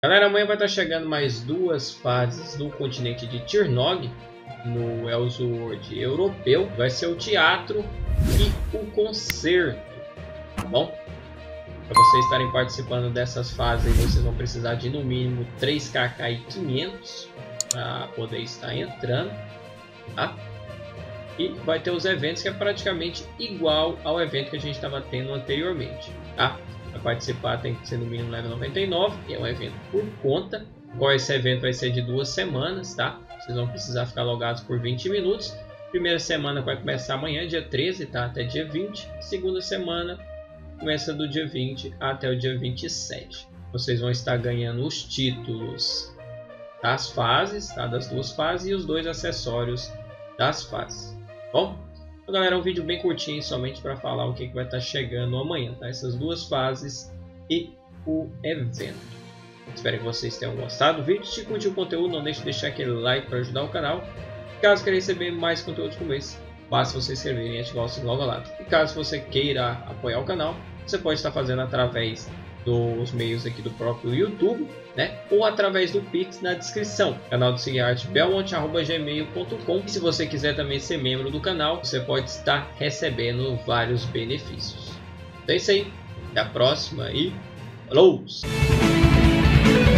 Galera, amanhã vai estar chegando mais 2 fases do continente de Tirnog no Elseworld europeu. Vai ser o teatro e o concerto, tá bom? Para vocês estarem participando dessas fases, vocês vão precisar de no mínimo 3kk e 500 para poder estar entrando, tá? E vai ter os eventos que é praticamente igual ao evento que a gente estava tendo anteriormente, tá? Para participar tem que ser no mínimo level 99, que é um evento por conta. Agora esse evento vai ser de 2 semanas, tá? Vocês vão precisar ficar logados por 20 minutos. Primeira semana vai começar amanhã, dia 13, tá? Até dia 20. Segunda semana começa do dia 20 até o dia 27. Vocês vão estar ganhando os títulos das fases, tá? Das 2 fases e os 2 acessórios das fases. Bom, então, galera, é um vídeo bem curtinho somente para falar o que vai estar chegando amanhã, tá? Essas 2 fases e o evento. Espero que vocês tenham gostado do vídeo. Se curtiu o conteúdo, não deixe de deixar aquele like para ajudar o canal. Caso queira receber mais conteúdos como esse, basta você se inscrever e ativar o sininho logo ao lado. E caso você queira apoiar o canal, você pode estar fazendo através dos meios aqui do próprio YouTube, né? Ou através do Pix na descrição. Canal do seguiartebelmont@gmail.com. E se você quiser também ser membro do canal, você pode estar recebendo vários benefícios. Então é isso aí. Até a próxima e falou!